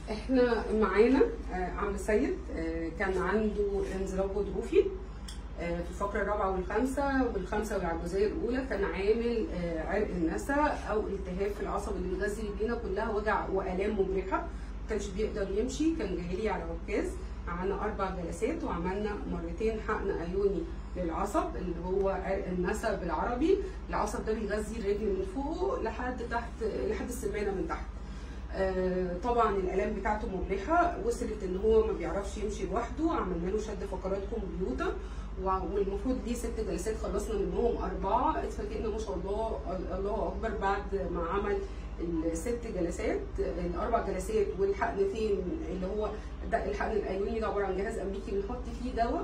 احنا معانا عم سيد كان عنده انزلاق غضروفي في الفقره الرابعه والخامسه والعجوزيه الاولى. كان عامل عرق النسا او التهاب في العصب اللي بيغذي رجلينا كلها، وجع والام مبرحه، ما كانش بيقدر يمشي. كان جاي لي على عكاز، عملنا 4 جلسات وعملنا مرتين حقن ايوني للعصب اللي هو عرق النسا بالعربي. العصب ده بيغذي الرجل من فوق لحد تحت، لحد السمانه من تحت. طبعا الالام بتاعته مبرحه، وصلت ان هو ما بيعرفش يمشي لوحده. عملنا له شد فقرات كمبيوتر، والمفروض دي 6 جلسات خلصنا منهم 4. اتفاجئنا ما شاء الله، الله اكبر، بعد ما عمل ال6 جلسات، ال4 جلسات والحقنتين اللي هو ده الحقن الايوني، ده عباره عن جهاز امريكي بنحط فيه دواء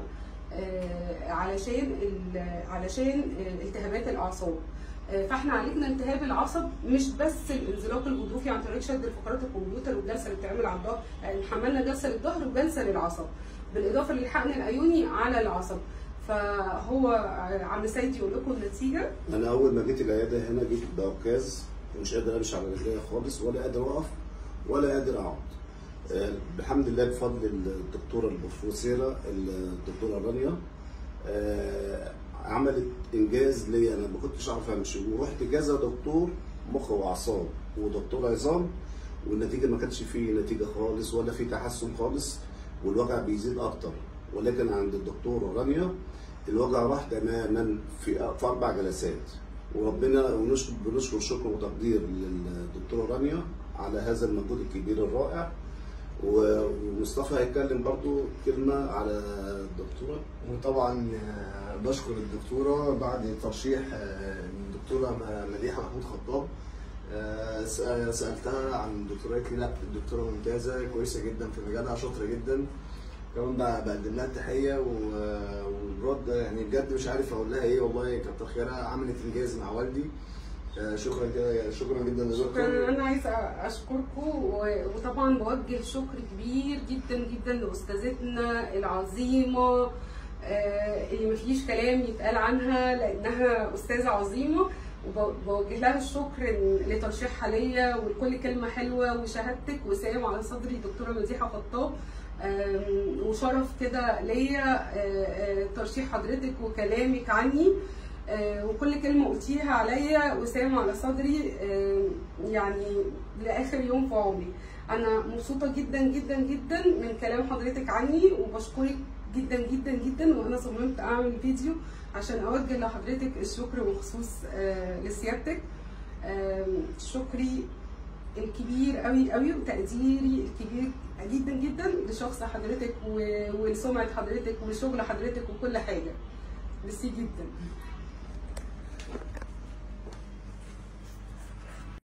علشان التهابات الاعصاب. فاحنا عالجنا التهاب العصب، مش بس الانزلاق الغضروفي عن طريق شد الفقرات الكمبيوتر والجلسه اللي بتتعمل على الظهر، يعني حملنا جلسه للظهر وجلسه للعصب بالاضافه للحقن الايوني على العصب. فهو عم سيد يقول لكم النتيجه. انا اول ما جيت العياده هنا جيت بعكاز ومش قادر امشي على رجليا خالص، ولا قادر اقف ولا قادر اقعد. الحمد لله بفضل الدكتوره البروفيسوره الدكتوره رانيا عملت انجاز ليا. انا ما كنتش اعرف امشي، ورحت كذا دكتور مخ واعصاب ودكتور عظام، والنتيجه ما كانش فيه نتيجه خالص ولا في تحسن خالص، والوجع بيزيد اكتر. ولكن عند الدكتوره رانيا الوجع راح تماما في 4 جلسات، وربنا بنشكر شكر وتقدير للدكتوره رانيا على هذا المجهود الكبير الرائع. ومصطفى هيتكلم برضو كلمه على الدكتوره. وطبعا بشكر الدكتوره بعد ترشيح الدكتوره مديحه محمود خطاب. سالتها عن الدكتوره، قالت لي لا الدكتوره ممتازه كويسه جدا في مجالها، شاطره جدا. كمان بقدم لها التحيه والرد، يعني بجد مش عارف اقول لها ايه، والله كتر خيرها، عملت انجاز مع والدي. شكرا جدا يا دكتور. انا عايزه اشكركم، وطبعا بوجه شكر كبير جدا جدا لاستاذتنا العظيمه اللي مفيش كلام يتقال عنها لانها استاذه عظيمه، وبوجه لها الشكر لترشيحها ليا ولكل كلمه حلوه، وشهادتك وسام على صدري دكتوره مديحه خطاب. وشرف كده ليا ترشيح حضرتك وكلامك عني، وكل كلمه قلتيها عليا وسام على صدري، يعني لاخر يوم في عمري. انا مبسوطه جدا جدا جدا من كلام حضرتك عني، وبشكرك جدا جدا جدا. وانا صممت اعمل فيديو عشان اوجه لحضرتك الشكر مخصوص لسيادتك. شكري الكبير قوي قوي وتقديري الكبير جدا جدا لشخص حضرتك ولسمعه حضرتك ولشغل حضرتك وكل حاجه. ميرسي جدا.